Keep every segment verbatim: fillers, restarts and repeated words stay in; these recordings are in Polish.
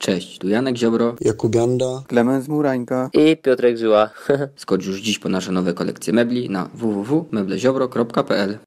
Cześć, tu Janek Ziobro, Jakub Janda, Klemens Murańka i Piotrek Żyła. Skocz już dziś po nasze nowe kolekcje mebli na w w w kropka mebleziobro kropka p l.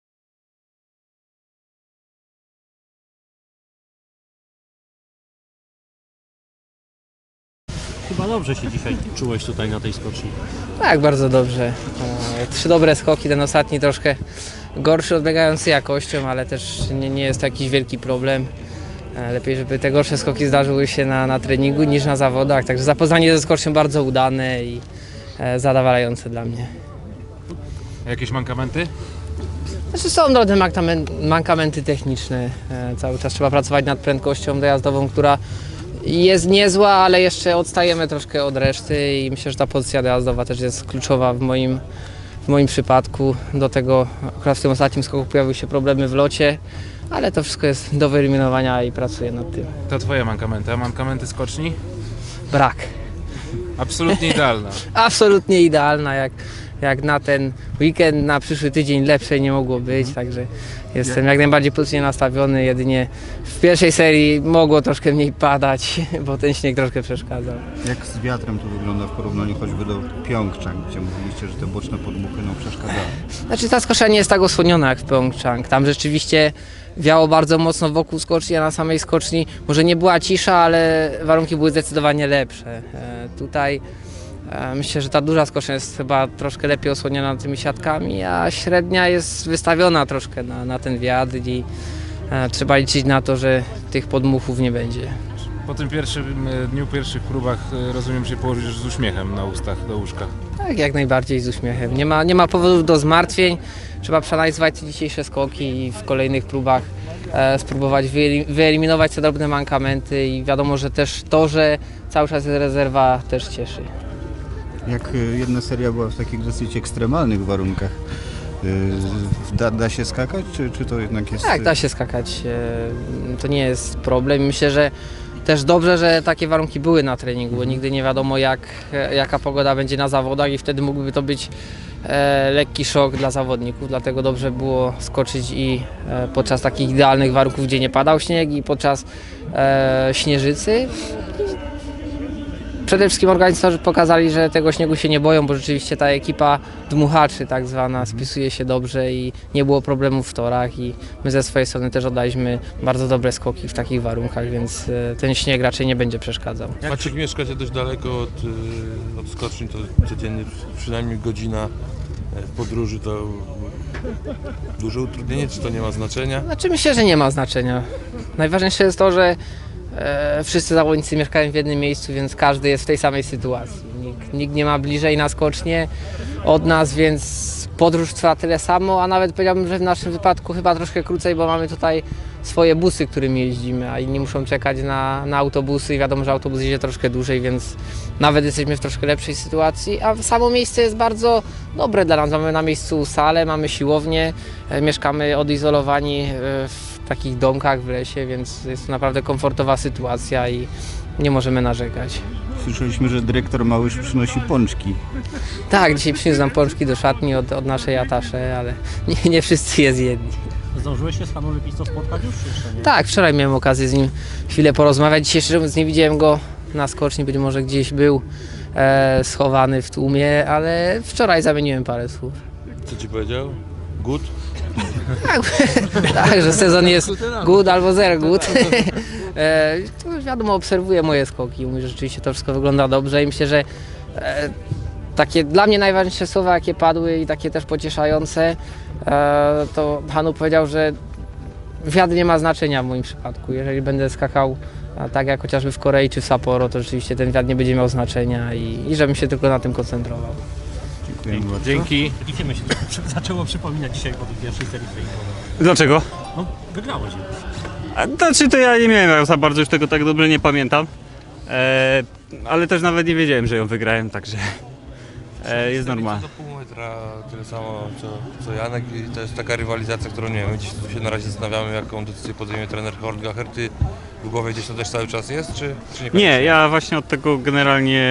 Chyba dobrze się dzisiaj czułeś tutaj na tej skoczni. Tak, bardzo dobrze. E, trzy dobre skoki, ten ostatni troszkę gorszy, odbiegający jakością, ale też nie, nie jest to jakiś wielki problem. E, lepiej, żeby te gorsze skoki zdarzyły się na, na treningu niż na zawodach, także zapoznanie ze skocznią bardzo udane i e, zadowalające dla mnie. Jakieś mankamenty? Znaczy są drobne mankamenty techniczne. E, cały czas trzeba pracować nad prędkością dojazdową, która jest niezła, ale jeszcze odstajemy troszkę od reszty i myślę, że ta pozycja dojazdowa też jest kluczowa w moim, w moim przypadku. Do tego akurat w tym ostatnim skoku pojawiły się problemy w locie, ale to wszystko jest do wyeliminowania i pracuję nad tym. To twoje mankamenty, a mankamenty skoczni? Brak. Absolutnie idealna. Absolutnie idealna, jak, jak na ten weekend, na przyszły tydzień lepszej nie mogło być, także jestem jak najbardziej pozytywnie nastawiony. Jedynie w pierwszej serii mogło troszkę mniej padać, bo ten śnieg troszkę przeszkadzał. Jak z wiatrem to wygląda w porównaniu choćby do Pjongczang, gdzie mówiliście, że te boczne podmuchy no, przeszkadzały? Znaczy ta skocza nie jest tak osłoniona jak w Pjongczang. Tam rzeczywiście wiało bardzo mocno wokół skoczni, a na samej skoczni może nie była cisza, ale warunki były zdecydowanie lepsze. E, tutaj e, myślę, że ta duża skocznia jest chyba troszkę lepiej osłoniona tymi siatkami, a średnia jest wystawiona troszkę na, na ten wiatr i e, trzeba liczyć na to, że tych podmuchów nie będzie. Po tym pierwszym dniu, pierwszych próbach rozumiem się położysz z uśmiechem na ustach do łóżka. Tak, jak najbardziej z uśmiechem. Nie ma, nie ma powodów do zmartwień. Trzeba przeanalizować te dzisiejsze skoki i w kolejnych próbach e, spróbować wyeliminować te drobne mankamenty i wiadomo, że też to, że cały czas jest rezerwa, też cieszy. Jak jedna seria była w takich dosyć ekstremalnych warunkach, da, da się skakać, czy, czy to jednak jest... Tak, da się skakać. E, to nie jest problem. Myślę, że też dobrze, że takie warunki były na treningu, bo nigdy nie wiadomo jak, jaka pogoda będzie na zawodach i wtedy mógłby to być e, lekki szok dla zawodników, dlatego dobrze było skoczyć i e, podczas takich idealnych warunków, gdzie nie padał śnieg i podczas e, śnieżycy. Przede wszystkim organizatorzy pokazali, że tego śniegu się nie boją, bo rzeczywiście ta ekipa dmuchaczy tak zwana spisuje się dobrze i nie było problemów w torach i my ze swojej strony też oddaliśmy bardzo dobre skoki w takich warunkach, więc ten śnieg raczej nie będzie przeszkadzał. Maciek, mieszkacie dość daleko od, od skoczni, to codziennie przynajmniej godzina podróży, to duże utrudnienie, czy to nie ma znaczenia? Znaczy myślę, że nie ma znaczenia. Najważniejsze jest to, że E, wszyscy zawodnicy mieszkają w jednym miejscu, więc każdy jest w tej samej sytuacji. Nikt, nikt nie ma bliżej na skocznie od nas, więc podróż trwa tyle samo, a nawet powiedziałbym, że w naszym wypadku chyba troszkę krócej, bo mamy tutaj swoje busy, którymi jeździmy, a inni muszą czekać na, na autobusy i wiadomo, że autobus jedzie troszkę dłużej, więc nawet jesteśmy w troszkę lepszej sytuacji, a samo miejsce jest bardzo dobre dla nas. Mamy na miejscu salę, mamy siłownię, e, mieszkamy odizolowani e, w takich domkach w lesie, więc jest to naprawdę komfortowa sytuacja i nie możemy narzekać. Słyszeliśmy, że dyrektor Małysz przynosi pączki. Tak, dzisiaj przyniósł nam pączki do szatni od, od naszej Atasze, ale nie, nie wszyscy je zjedli. Zdążyłeś się z panem Lepistą spotkać już, czy jeszcze nie? Tak, wczoraj miałem okazję z nim chwilę porozmawiać. Dzisiaj szczerze mówiąc nie widziałem go na skoczni, być może gdzieś był e, schowany w tłumie, ale wczoraj zamieniłem parę słów. Co ci powiedział? Good? Tak, tak, że sezon jest good albo zero good. E, to wiadomo, obserwuję moje skoki, mówi, że rzeczywiście to wszystko wygląda dobrze i myślę, że e, takie dla mnie najważniejsze słowa, jakie padły i takie też pocieszające, e, to Hanu powiedział, że wiatr nie ma znaczenia w moim przypadku. Jeżeli będę skakał a tak jak chociażby w Korei czy w Sapporo, to rzeczywiście ten wiatr nie będzie miał znaczenia i, i żebym się tylko na tym koncentrował. Dziękujemy bardzo. Dzięki. I filmy się to zaczęło przypominać dzisiaj po tej pierwszej serii treningowej. Dlaczego? No, wygrałeś już. A, znaczy to ja nie miałem za bardzo, już tego tak dobrze nie pamiętam. E, ale też nawet nie wiedziałem, że ją wygrałem, także e, jest normalne. Do pół metra tyle samo co, co Janek i to jest taka rywalizacja, którą nie wiem, my dziś tu się na razie zastanawiamy, jaką decyzję podejmie trener Hortgacher. Ty w głowie gdzieś to też cały czas jest, czy, czy nie? Nie, ja właśnie od tego generalnie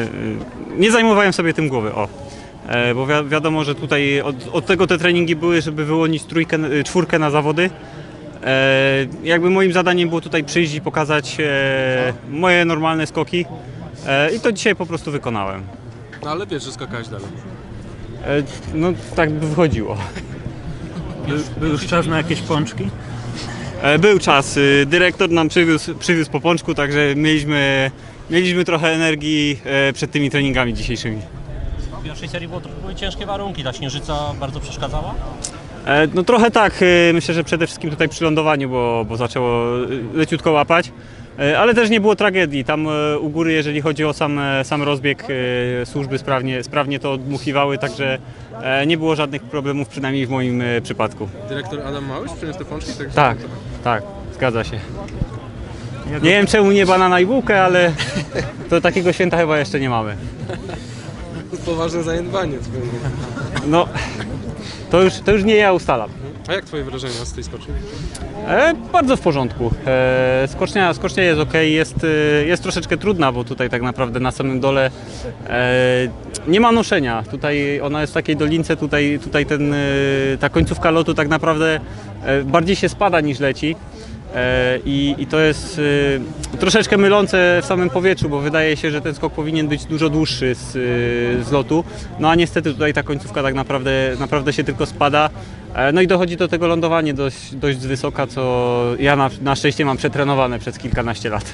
nie zajmowałem sobie tym głowy, o. E, bo wi wiadomo, że tutaj od, od tego te treningi były, żeby wyłonić trójkę, czwórkę na zawody. E, jakby moim zadaniem było tutaj przyjść i pokazać e, moje normalne skoki e, i to dzisiaj po prostu wykonałem. No ale wiesz, że skakałeś dalej. E, no tak by wychodziło. Był, był już czas na jakieś pączki? E, był czas, y, dyrektor nam przywiózł, przywiózł po pączku, także mieliśmy, mieliśmy trochę energii e, przed tymi treningami dzisiejszymi. W pierwszej serii było, to były ciężkie warunki, ta śnieżyca bardzo przeszkadzała? E, no trochę tak, y, myślę, że przede wszystkim tutaj przy lądowaniu, bo, bo zaczęło y, leciutko łapać. E, Ale też nie było tragedii. Tam e, u góry, jeżeli chodzi o sam, e, sam rozbieg, e, służby sprawnie, sprawnie to odmuchiwały, także e, nie było żadnych problemów, przynajmniej w moim e, przypadku. Dyrektor Adam Małysz przyniósł te pączki? Tak, Tak, tak, zgadza się. Nie wiem czemu nie banana i bułkę, ale to takiego święta chyba jeszcze nie mamy. Poważne zaniedbanie. No, to już, to już nie ja ustalam. A jak twoje wrażenia z tej skoczni? E, bardzo w porządku. E, skocznia, skocznia jest ok, jest, e, jest troszeczkę trudna, bo tutaj tak naprawdę na samym dole e, nie ma noszenia. Tutaj ona jest w takiej dolince, tutaj, tutaj ten, e, ta końcówka lotu tak naprawdę e, bardziej się spada niż leci. E, i, I to jest e, troszeczkę mylące w samym powietrzu, bo wydaje się, że ten skok powinien być dużo dłuższy z, e, z lotu. No a niestety tutaj ta końcówka tak naprawdę, naprawdę się tylko spada. No i dochodzi do tego lądowanie dość, dość z wysoka, co ja na, na szczęście mam przetrenowane przez kilkanaście lat.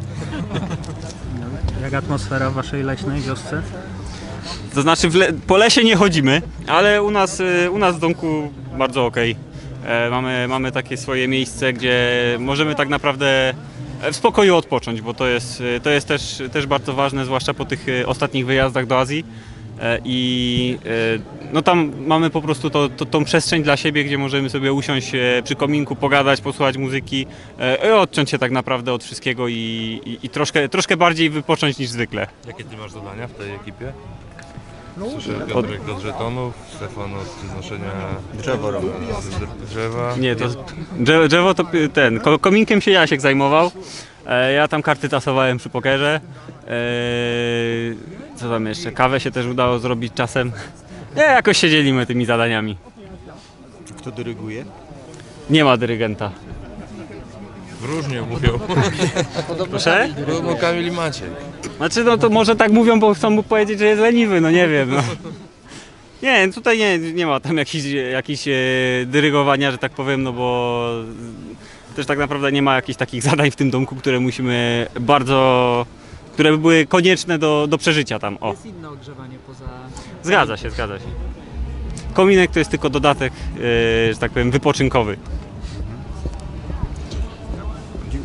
Jak atmosfera w waszej leśnej wiosce? To znaczy w le, po lesie nie chodzimy, ale u nas, u nas w domku bardzo okej. E, mamy, mamy takie swoje miejsce, gdzie możemy tak naprawdę w spokoju odpocząć, bo to jest, to jest też, też bardzo ważne, zwłaszcza po tych ostatnich wyjazdach do Azji. I no tam mamy po prostu to, to, tą przestrzeń dla siebie, gdzie możemy sobie usiąść przy kominku, pogadać, posłuchać muzyki i odciąć się tak naprawdę od wszystkiego i, i, i troszkę, troszkę bardziej wypocząć niż zwykle. Jakie ty masz zadania w tej ekipie? Słyszę Piotrek od żetonów, Stefan od znoszenia Drzewo robię. drzewa. Nie, to drzewo, drzewo to ten, ko- kominkiem się Jasiek zajmował, e, ja tam karty tasowałem przy pokerze. E, co tam jeszcze, kawę się też udało zrobić czasem. Nie, jakoś się dzielimy tymi zadaniami. Kto dyryguje? Nie ma dyrygenta. Różnie mówią. Proszę? Podobno Kamil i Maciek. Znaczy no to może tak mówią, bo chcą mu powiedzieć, że jest leniwy, no nie wiem. No. Nie, tutaj nie, nie ma tam jakichś, jakichś e, dyrygowania, że tak powiem, no bo też tak naprawdę nie ma jakichś takich zadań w tym domku, które musimy bardzo, które by były konieczne do, do przeżycia tam. O. Jest inne ogrzewanie poza... Zgadza się, zgadza się. Kominek to jest tylko dodatek, e, że tak powiem, wypoczynkowy.